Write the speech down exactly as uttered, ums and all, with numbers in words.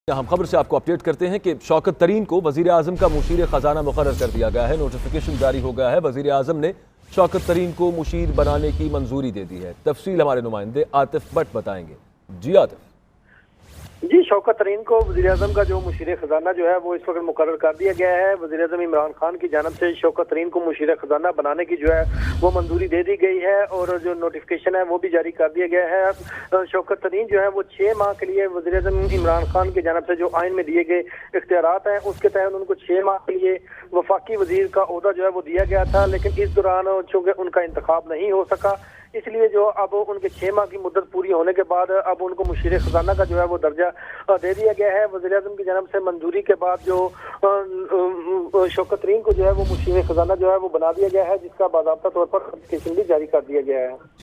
हम खबर से आपको अपडेट करते हैं कि शौकत तरीन को वजीर आजम का मुशीर खजाना मुकर्रर कर दिया गया है। नोटिफिकेशन जारी हो गया है। वजीर आजम ने शौकत तरीन को मुशीर बनाने की मंजूरी दे दी है। तफसील हमारे नुमाइंदे आतिफ भट्ट बताएंगे। जी आतिफ। जी, शौकत तरीन को वज़ीर आज़म का जो मुशीर खजाना जो है वो इस वक्त मुकर्रर कर दिया गया है। वज़ीर आज़म इमरान खान की जानब से शौकत तरीन को मुशीर खजाना बनाने की जो है वो मंजूरी दे दी गई है और जो नोटिफिकेशन है वो भी जारी कर दिया गया है। शौकत तरीन जो है वो छः माह के लिए वज़ीर आज़म इमरान खान की जानब से जो आइन में दिए गए इख्तियारात हैं उसके तहत उनको छः माह के लिए वफाकी वज़ीर का ओहदा जो है वो दिया गया था, लेकिन इस दौरान चूँकि उनका इंतखाब नहीं हो सका इसलिए जो अब उनके छह माह की मुद्दत पूरी होने के बाद अब उनको मुशीर खजाना का जो है वो दर्जा दे दिया गया है। वज़ीर आज़म की जानब से मंजूरी के बाद जो शौकत तरीन को जो है वो मुशीर खजाना जो है वो बना दिया गया है, जिसका बाज़ाब्ता तौर पर नोटिफिकेशन भी जारी कर दिया गया है।